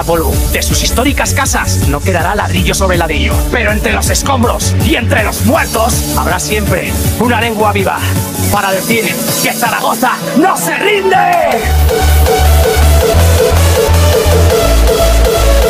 haga polvo de sus históricas casas, no quedará ladrillo sobre ladrillo. Pero entre los escombros y entre los muertos habrá siempre una lengua viva para decir que Zaragoza no se rinde.